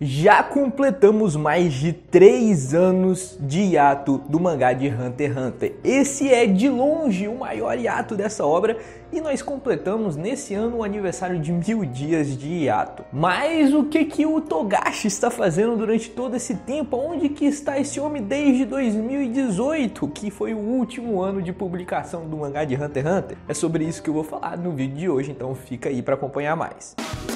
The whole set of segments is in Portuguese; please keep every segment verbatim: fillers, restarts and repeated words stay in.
Já completamos mais de três anos de hiato do mangá de Hunter x Hunter. Esse é de longe o maior hiato dessa obra e nós completamos nesse ano o aniversário de mil dias de hiato. Mas o que que o Togashi está fazendo durante todo esse tempo? Onde que está esse homem desde dois mil e dezoito, que foi o último ano de publicação do mangá de Hunter x Hunter? É sobre isso que eu vou falar no vídeo de hoje, então fica aí para acompanhar mais.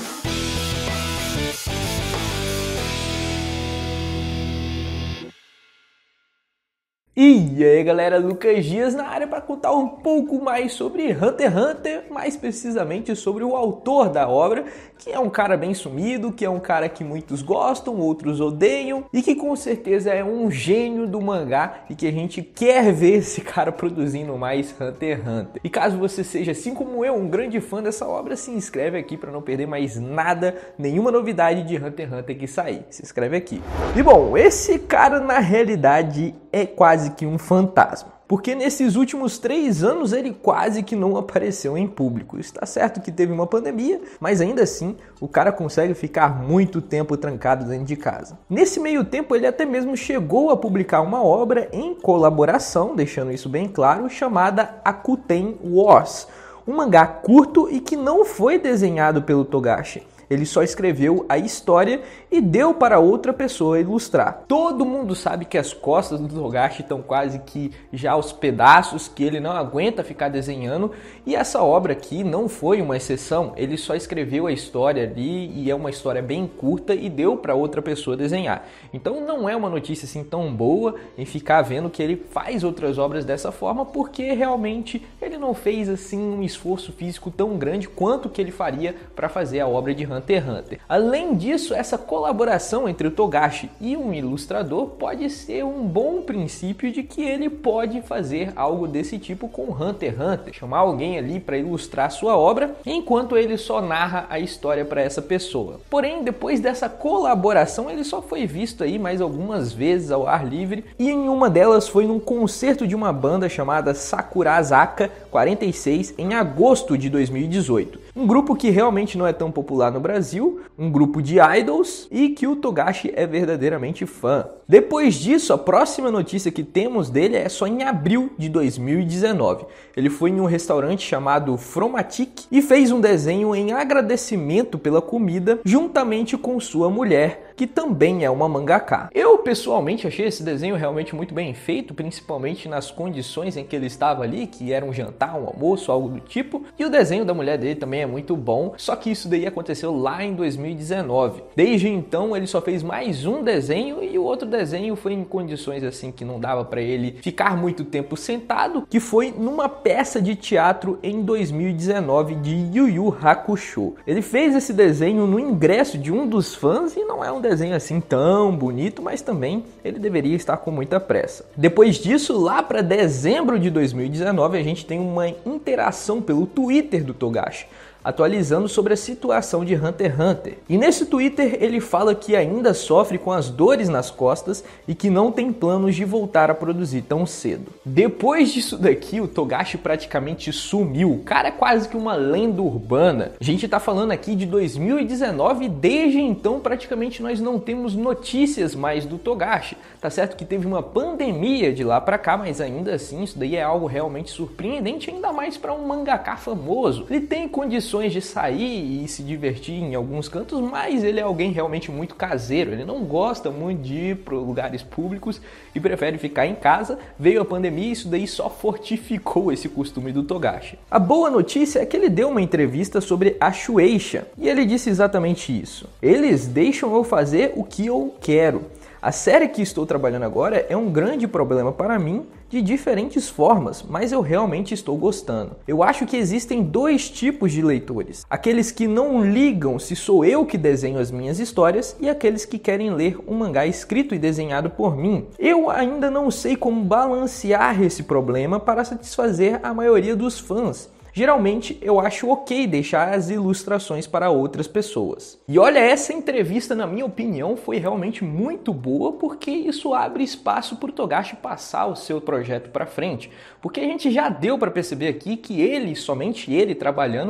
E aí galera, Lucas Dias na área para contar um pouco mais sobre Hunter x Hunter, mais precisamente sobre o autor da obra, que é um cara bem sumido, que é um cara que muitos gostam, outros odeiam, e que com certeza é um gênio do mangá e que a gente quer ver esse cara produzindo mais Hunter x Hunter. E caso você seja, assim como eu, um grande fã dessa obra, se inscreve aqui para não perder mais nada, nenhuma novidade de Hunter x Hunter que sair. Se inscreve aqui. E bom, esse cara na realidade é quase que um fantasma, porque nesses últimos três anos ele quase que não apareceu em público. Está certo que teve uma pandemia, mas ainda assim o cara consegue ficar muito tempo trancado dentro de casa. Nesse meio tempo ele até mesmo chegou a publicar uma obra em colaboração, deixando isso bem claro, chamada Akuten Wars, um mangá curto e que não foi desenhado pelo Togashi. Ele só escreveu a história e deu para outra pessoa ilustrar. Todo mundo sabe que as costas do Togashi estão quase que já aos pedaços, que ele não aguenta ficar desenhando, e essa obra aqui não foi uma exceção. Ele só escreveu a história ali e é uma história bem curta e deu para outra pessoa desenhar. Então não é uma notícia assim tão boa em ficar vendo que ele faz outras obras dessa forma, porque realmente ele não fez assim um esforço físico tão grande quanto que ele faria para fazer a obra de Hunter x Hunter. Além disso, essa colaboração entre o Togashi e um ilustrador pode ser um bom princípio de que ele pode fazer algo desse tipo com Hunter x Hunter, chamar alguém ali para ilustrar sua obra, enquanto ele só narra a história para essa pessoa. Porém, depois dessa colaboração, ele só foi visto aí mais algumas vezes ao ar livre, e em uma delas foi num concerto de uma banda chamada Sakurazaka quarenta e seis em agosto de dois mil e dezoito. Um grupo que realmente não é tão popular no Brasil, um grupo de idols e que o Togashi é verdadeiramente fã. Depois disso, a próxima notícia que temos dele é só em abril de dois mil e dezenove. Ele foi em um restaurante chamado Fromatic e fez um desenho em agradecimento pela comida juntamente com sua mulher, que também é uma mangaka. Eu pessoalmente achei esse desenho realmente muito bem feito, principalmente nas condições em que ele estava ali, que era um jantar, um almoço, algo do tipo, e o desenho da mulher dele também é muito bom, só que isso daí aconteceu lá em dois mil e dezenove. Desde então ele só fez mais um desenho e o outro desenho foi em condições assim que não dava para ele ficar muito tempo sentado, que foi numa peça de teatro em dois mil e dezenove de Yu Yu Hakusho. Ele fez esse desenho no ingresso de um dos fãs e não é um desenho assim tão bonito, mas também ele deveria estar com muita pressa. Depois disso, lá para dezembro de dois mil e dezenove, a gente tem uma interação pelo Twitter do Togashi, atualizando sobre a situação de Hunter x Hunter. E nesse Twitter ele fala que ainda sofre com as dores nas costas e que não tem planos de voltar a produzir tão cedo. Depois disso daqui, o Togashi praticamente sumiu. O cara é quase que uma lenda urbana. A gente tá falando aqui de dois mil e dezenove e desde então praticamente nós não temos notícias mais do Togashi. Tá certo que teve uma pandemia de lá pra cá, mas ainda assim isso daí é algo realmente surpreendente, ainda mais para um mangaka famoso. Ele tem condições de sair e se divertir em alguns cantos, mas ele é alguém realmente muito caseiro. Ele não gosta muito de ir para lugares públicos e prefere ficar em casa. Veio a pandemia e isso daí só fortificou esse costume do Togashi. A boa notícia é que ele deu uma entrevista sobre a Shueisha e ele disse exatamente isso. Eles deixam eu fazer o que eu quero. A série que estou trabalhando agora é um grande problema para mim de diferentes formas, mas eu realmente estou gostando. Eu acho que existem dois tipos de leitores. Aqueles que não ligam se sou eu que desenho as minhas histórias e aqueles que querem ler um mangá escrito e desenhado por mim. Eu ainda não sei como balancear esse problema para satisfazer a maioria dos fãs. Geralmente eu acho ok deixar as ilustrações para outras pessoas. E olha, essa entrevista, na minha opinião, foi realmente muito boa, porque isso abre espaço para o Togashi passar o seu projeto para frente. Porque a gente já deu para perceber aqui que ele, somente ele trabalhando,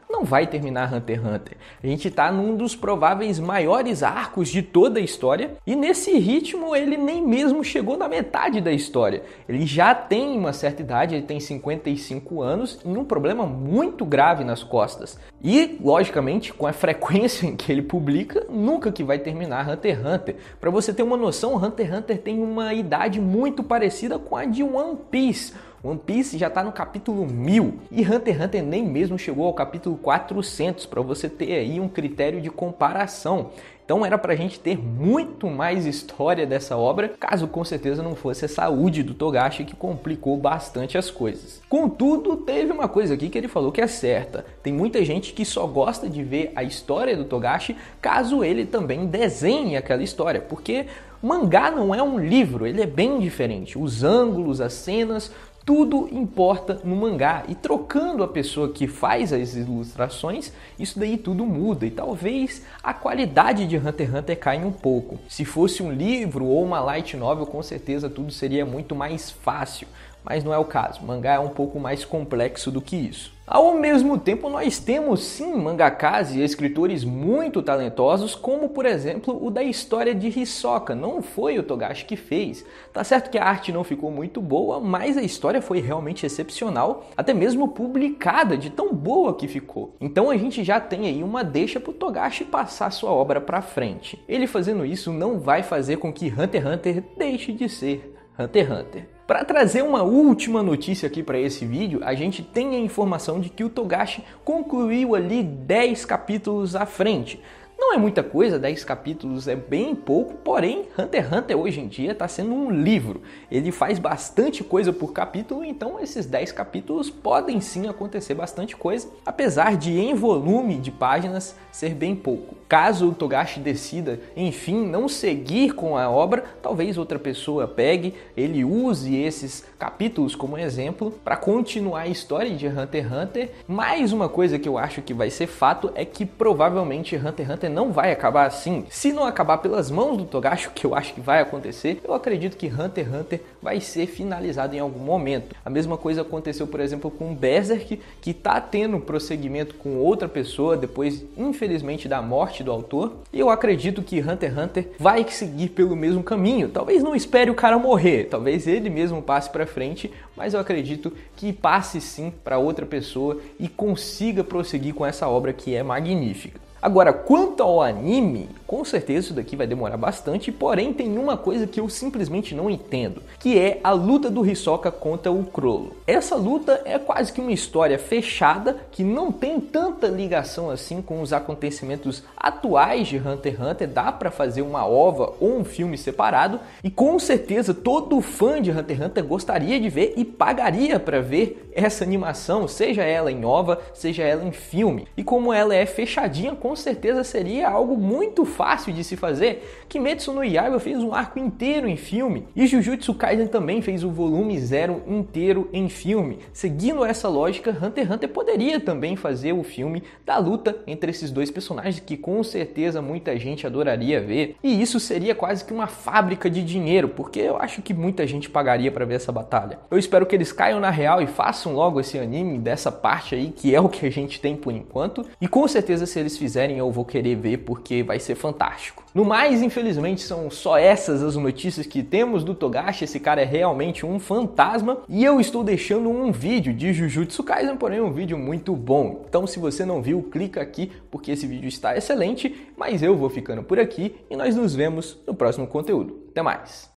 não vai terminar Hunter x Hunter. A gente tá num dos prováveis maiores arcos de toda a história e nesse ritmo ele nem mesmo chegou na metade da história. Ele já tem uma certa idade, ele tem cinquenta e cinco anos e um problema muito grave nas costas. E, logicamente, com a frequência em que ele publica, nunca que vai terminar Hunter x Hunter. Para você ter uma noção, Hunter x Hunter tem uma idade muito parecida com a de One Piece. One Piece já está no capítulo mil e Hunter x Hunter nem mesmo chegou ao capítulo quatrocentos, para você ter aí um critério de comparação. Então era pra gente ter muito mais história dessa obra, caso com certeza não fosse a saúde do Togashi que complicou bastante as coisas. Contudo, teve uma coisa aqui que ele falou que é certa. Tem muita gente que só gosta de ver a história do Togashi caso ele também desenhe aquela história, porque mangá não é um livro, ele é bem diferente. Os ângulos, as cenas, tudo importa no mangá, e trocando a pessoa que faz as ilustrações, isso daí tudo muda e talvez a qualidade de Hunter x Hunter caia um pouco. Se fosse um livro ou uma light novel, com certeza tudo seria muito mais fácil, mas não é o caso. O mangá é um pouco mais complexo do que isso. Ao mesmo tempo, nós temos sim mangakas e escritores muito talentosos, como por exemplo o da história de Hisoka. Não foi o Togashi que fez. Tá certo que a arte não ficou muito boa, mas a história foi realmente excepcional, até mesmo publicada, de tão boa que ficou. Então a gente já tem aí uma deixa pro Togashi passar sua obra pra frente. Ele fazendo isso não vai fazer com que Hunter x Hunter deixe de ser Hunter x Hunter. Para trazer uma última notícia aqui para esse vídeo, a gente tem a informação de que o Togashi concluiu ali dez capítulos à frente. Não é muita coisa, dez capítulos é bem pouco, porém Hunter x Hunter hoje em dia está sendo um livro. Ele faz bastante coisa por capítulo, então esses dez capítulos podem sim acontecer bastante coisa, apesar de em volume de páginas ser bem pouco. Caso o Togashi decida, enfim, não seguir com a obra, talvez outra pessoa pegue, ele use esses capítulos como exemplo para continuar a história de Hunter x Hunter. Mais uma coisa que eu acho que vai ser fato é que provavelmente Hunter x Hunter não vai acabar assim. Se não acabar pelas mãos do Togashi, o que eu acho que vai acontecer, eu acredito que Hunter x Hunter vai ser finalizado em algum momento. A mesma coisa aconteceu, por exemplo, com Berserk, que está tendo prosseguimento com outra pessoa depois, infelizmente, da morte do autor. E eu acredito que Hunter x Hunter vai seguir pelo mesmo caminho. Talvez não espere o cara morrer, talvez ele mesmo passe para frente, mas eu acredito que passe sim para outra pessoa e consiga prosseguir com essa obra que é magnífica. Agora, quanto ao anime, com certeza isso daqui vai demorar bastante, porém tem uma coisa que eu simplesmente não entendo, que é a luta do Hisoka contra o Chrollo. Essa luta é quase que uma história fechada, que não tem tanta ligação assim com os acontecimentos atuais de Hunter x Hunter, dá pra fazer uma ova ou um filme separado, e com certeza todo fã de Hunter x Hunter gostaria de ver e pagaria pra ver essa animação, seja ela em ova, seja ela em filme. E como ela é fechadinha, com certeza seria algo muito fácil de se fazer. Kimetsu no Yaiba fez um arco inteiro em filme e Jujutsu Kaisen também fez o volume zero inteiro em filme. Seguindo essa lógica, Hunter x Hunter poderia também fazer o filme da luta entre esses dois personagens, que com certeza muita gente adoraria ver, e isso seria quase que uma fábrica de dinheiro, porque eu acho que muita gente pagaria para ver essa batalha. Eu espero que eles caiam na real e façam logo esse anime dessa parte aí, que é o que a gente tem por enquanto, e com certeza se eles fizerem eu vou querer ver, porque vai ser fantástico. No mais, infelizmente, são só essas as notícias que temos do Togashi. Esse cara é realmente um fantasma e eu estou deixando um vídeo de Jujutsu Kaisen, porém um vídeo muito bom. Então se você não viu, clica aqui porque esse vídeo está excelente, mas eu vou ficando por aqui e nós nos vemos no próximo conteúdo. Até mais!